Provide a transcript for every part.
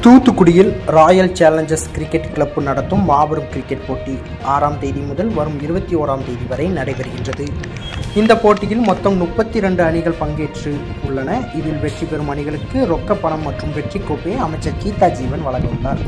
தூத்துக்குடியில் Royal Challengers cricket club நடத்தும் மாபெரும் கிரிக்கெட் போட்டி 6ஆம் தேதி முதல் வரும் 21ஆம் தேதி வரை நடைபெறுகின்றது. இந்த போட்டியில் மொத்தம் 32 அணிகள் பங்கேற்று உள்ளன. இதில் வெற்றி பெறும் அணிகளுக்கு ரொக்க பணம் மற்றும் வெற்றி கோப்பையை அமைச்சர் கீதா ஜீவன் வழங்க உள்ளார்.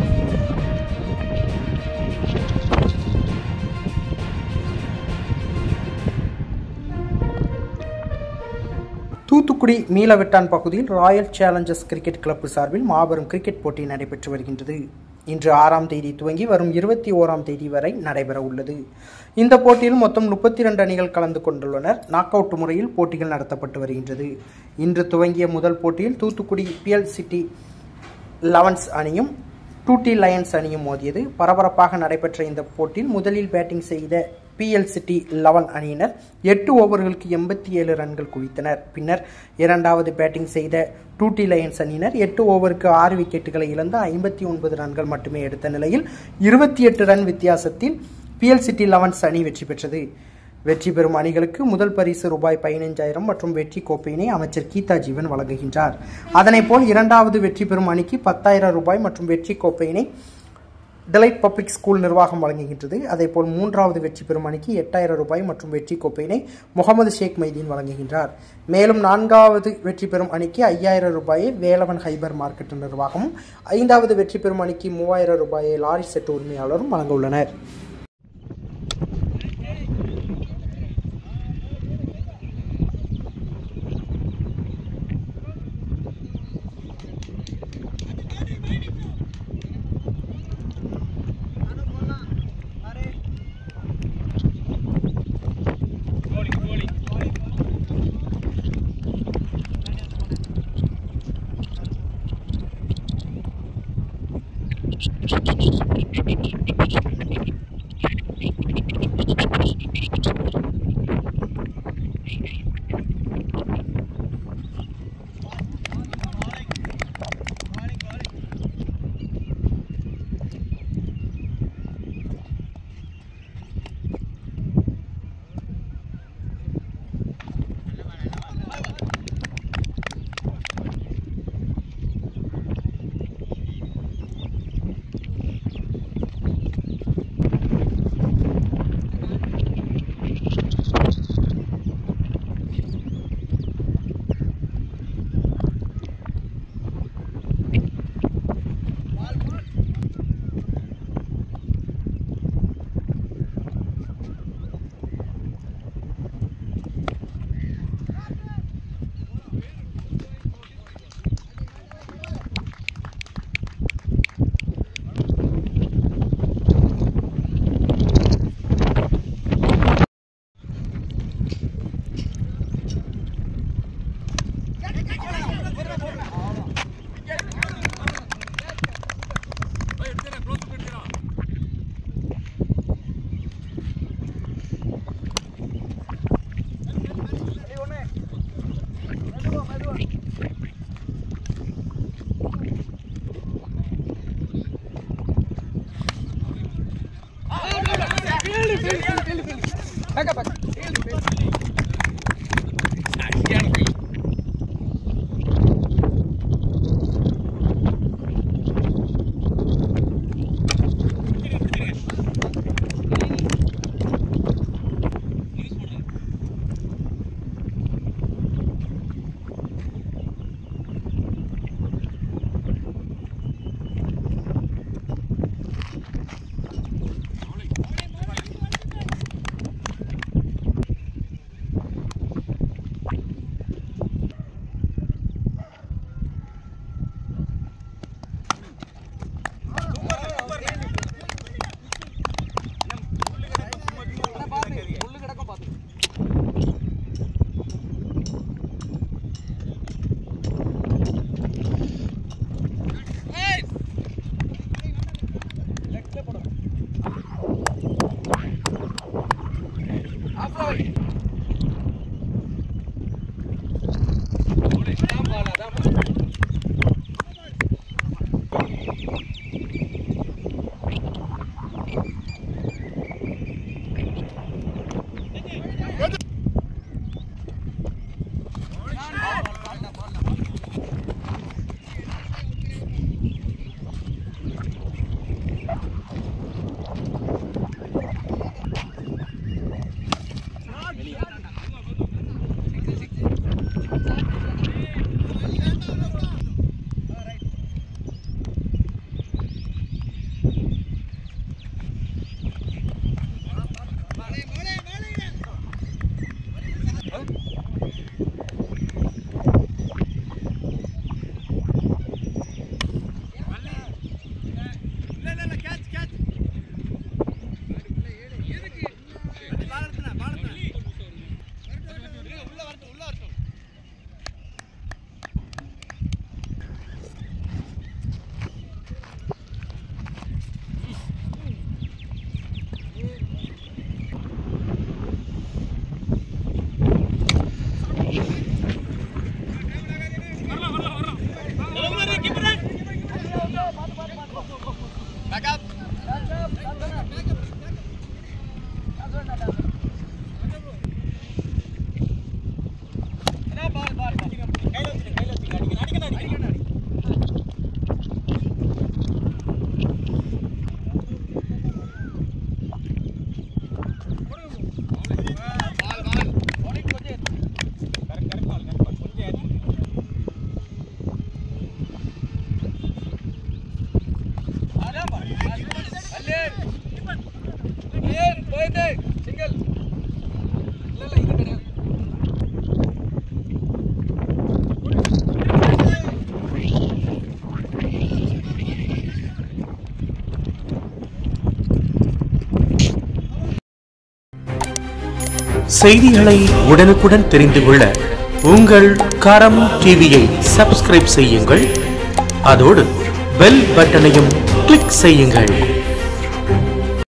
தூத்துக்குடி மீளவெட்டான் பகுதியில் ராயல் சேலஞ்சர்ஸ் கிரிக்கெட் கிளப் சார்பில் மாபெரும் கிரிக்கெட் போட்டி நடைபெற்று வருகின்றது. இன்று 6ஆம் தேதி துவங்கி வரும் 21ஆம் தேதி வரை நடைபெற உள்ளது. இந்த போட்டியில் மொத்தம் 32 அணிகள் கலந்து கொண்டுள்ளனர். நாக் அவுட் முறையில் போட்டிகள் நடத்தப்பட்டு வருகின்றது. இன்று துவங்கிய முதல் போட்டியில் தூத்துக்குடி பிஎல் சிட்டி லெவன்ஸ் அணியும் டூடி லயன்ஸ் அணியும் மோதியது. பரபரப்பாக நடைபெற்ற இந்த போட்டியில் முதலில் பேட்டிங் செய்த பிஎல் சிட்டி 11 அணியினர் 8 ஓவர்களுக்கு 87 ரன்கள் குவித்தனர். பின்னர் இரண்டாவது பேட்டிங் செய்த டூடி லயன்ஸ் அணியினர் 8 ஓவருக்கு 6 விக்கெட்டுகளை இழந்து 59 ரன்கள் மட்டுமே எடுத்த நிலையில் 28 ரன் வித்தியாசத்தில் பிஎல் சிட்டி 11 அணி வெற்றி பெற்றது. வெற்றி பெறும் அணிகளுக்கு முதல் பரிசு ரூபாய் 15,000 மற்றும் வெற்றி கோப்பையினை அமைச்சர் கீதா ஜீவன் வழங்குகின்றார். அதனைப்போல் இரண்டாவது வெற்றி பெறும் அணிக்கு 10,000 ரூபாய் மற்றும் வெற்றி கோப்பையினை டிலைட் பப்ளிக் ஸ்கூல் நிர்வாகம் வழங்குகின்றது. அதேபோல் மூன்றாவது வெற்றி பெறும் அணிக்கு 8,000 ரூபாய் மற்றும் வெற்றி கோப்பையினை முகமது ஷேக் மைதீன் வழங்குகின்றார். மேலும் நான்காவது வெற்றி பெறும் அணிக்கு 5,000 ரூபாயை வேலவன் ஹைபர் மார்க்கெட் நிர்வாகமும், ஐந்தாவது வெற்றி பெறும் அணிக்கு 3,000 ரூபாயை லாரி செட் உரிமையாளரும் வழங்க உள்ளனர். செய்திகளை உடனுக்குடன் தெரிந்து கொள்ள உங்கள் கரம் டிவியை சப்ஸ்கிரைப் செய்யுங்கள். அதோடு பெல் பட்டனையும் கிளிக் செய்யுங்கள்.